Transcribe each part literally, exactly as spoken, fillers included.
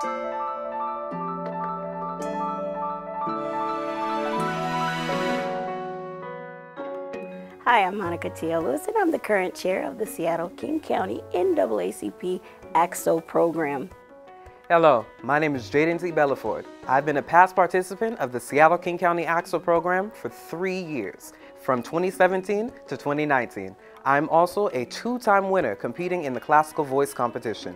Hi, I'm Monica T L Lewis, and I'm the current chair of the Seattle King County N double A C P A C S O program. Hello, my name is Jaden T. Bellaford. I've been a past participant of the Seattle King County A C S O program for three years, from twenty seventeen to twenty nineteen. I'm also a two-time winner competing in the classical voice competition.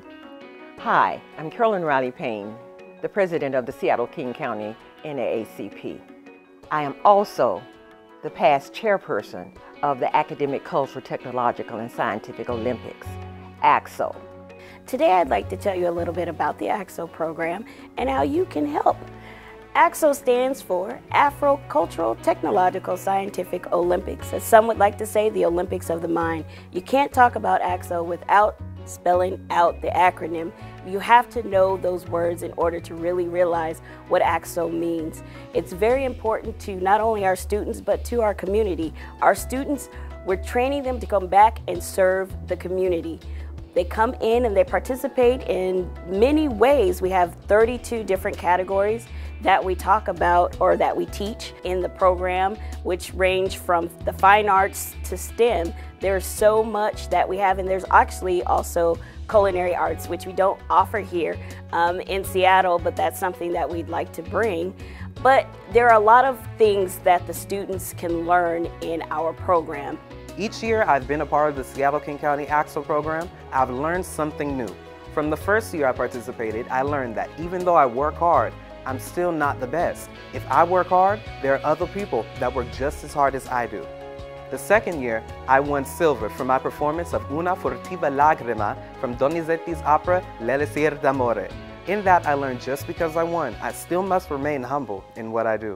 Hi, I'm Carolyn Riley Payne, the president of the Seattle King County N double A C P. I am also the past chairperson of the Academic, Cultural, Technological, and Scientific Olympics, A C S O. Today I'd like to tell you a little bit about the A C S O program and how you can help. A C S O stands for Afro-Cultural, Technological, Scientific Olympics. As some would like to say, the Olympics of the mind. You can't talk about A C S O without spelling out the acronym. You have to know those words in order to really realize what A C S O means. It's very important to not only our students, but to our community. Our students, we're training them to come back and serve the community. They come in and they participate in many ways. We have thirty-two different categories that we talk about or that we teach in the program, which range from the fine arts to STEM. There's so much that we have, and there's actually also culinary arts, which we don't offer here um, in Seattle, but that's something that we'd like to bring. But there are a lot of things that the students can learn in our program. Each year I've been a part of the Seattle King County A C S O program, I've learned something new. From the first year I participated, I learned that even though I work hard, I'm still not the best. If I work hard, there are other people that work just as hard as I do. The second year, I won silver for my performance of Una furtiva lagrima from Donizetti's opera L'Elixir d'Amore. In that, I learned just because I won, I still must remain humble in what I do.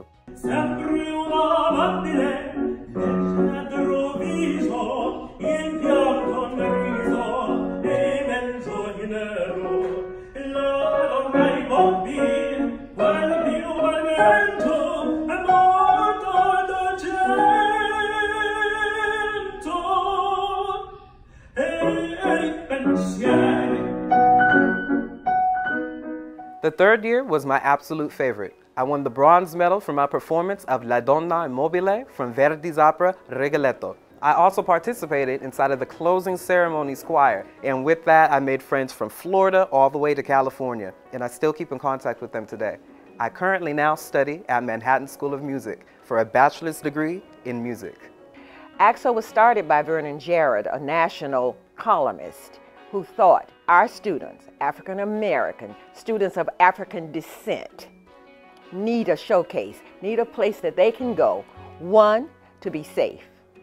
The third year was my absolute favorite. I won the bronze medal for my performance of La Donna Immobile from Verdi's opera Rigoletto. I also participated inside of the closing ceremonies choir, and with that I made friends from Florida all the way to California, and I still keep in contact with them today. I currently now study at Manhattan School of Music for a bachelor's degree in music. A C S O was started by Vernon Jarrett, a national columnist, who thought our students, African American, students of African descent, need a showcase, need a place that they can go, one, to be safe,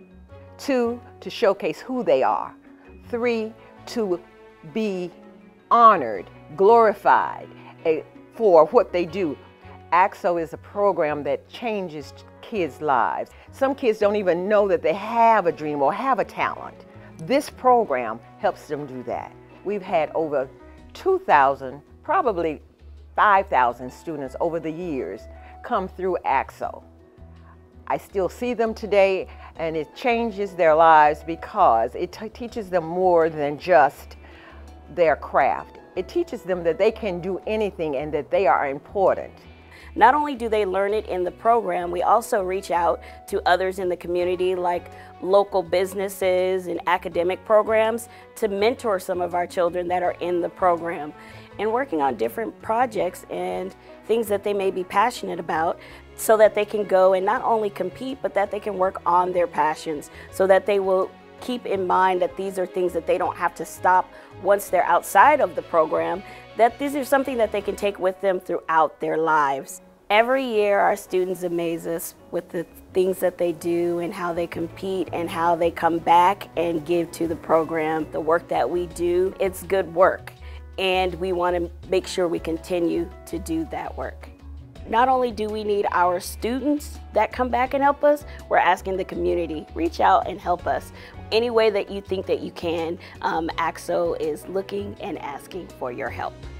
two, to showcase who they are, three, to be honored, glorified for what they do. A C S O is a program that changes kids' lives. Some kids don't even know that they have a dream or have a talent. This program helps them do that. We've had over two thousand, probably five thousand students over the years come through A C S O. I still see them today, and it changes their lives because it teaches them more than just their craft. It teaches them that they can do anything and that they are important. Not only do they learn it in the program, we also reach out to others in the community, like local businesses and academic programs, to mentor some of our children that are in the program and working on different projects and things that they may be passionate about, so that they can go and not only compete, but that they can work on their passions, so that they will keep in mind that these are things that they don't have to stop once they're outside of the program, that these are something that they can take with them throughout their lives. Every year our students amaze us with the things that they do and how they compete and how they come back and give to the program. The work that we do, it's good work, and we want to make sure we continue to do that work. Not only do we need our students that come back and help us, we're asking the community, reach out and help us. Any way that you think that you can, um, A C S O is looking and asking for your help.